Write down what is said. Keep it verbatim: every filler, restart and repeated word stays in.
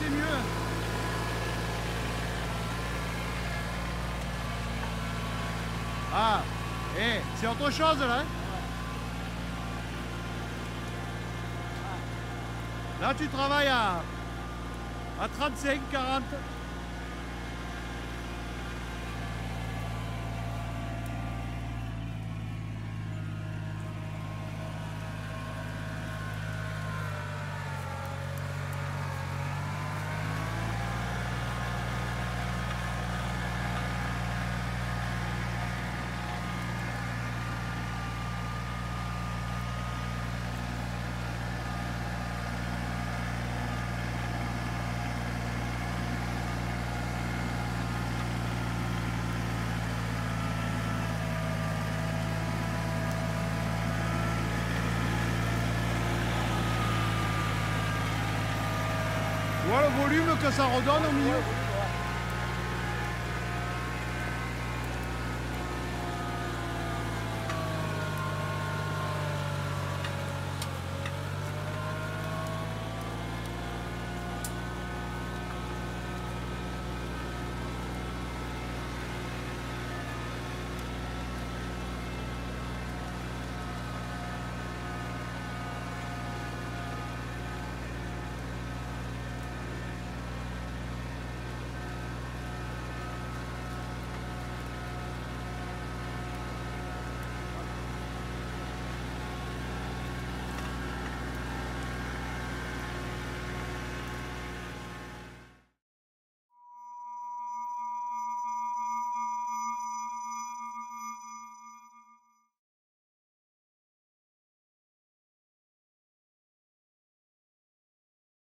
c'est mieux. Ah, eh, c'est autre chose là. Hein. Là, tu travailles à, à trente-cinq, quarante. Tu vois le volume que ça redonne au milieu.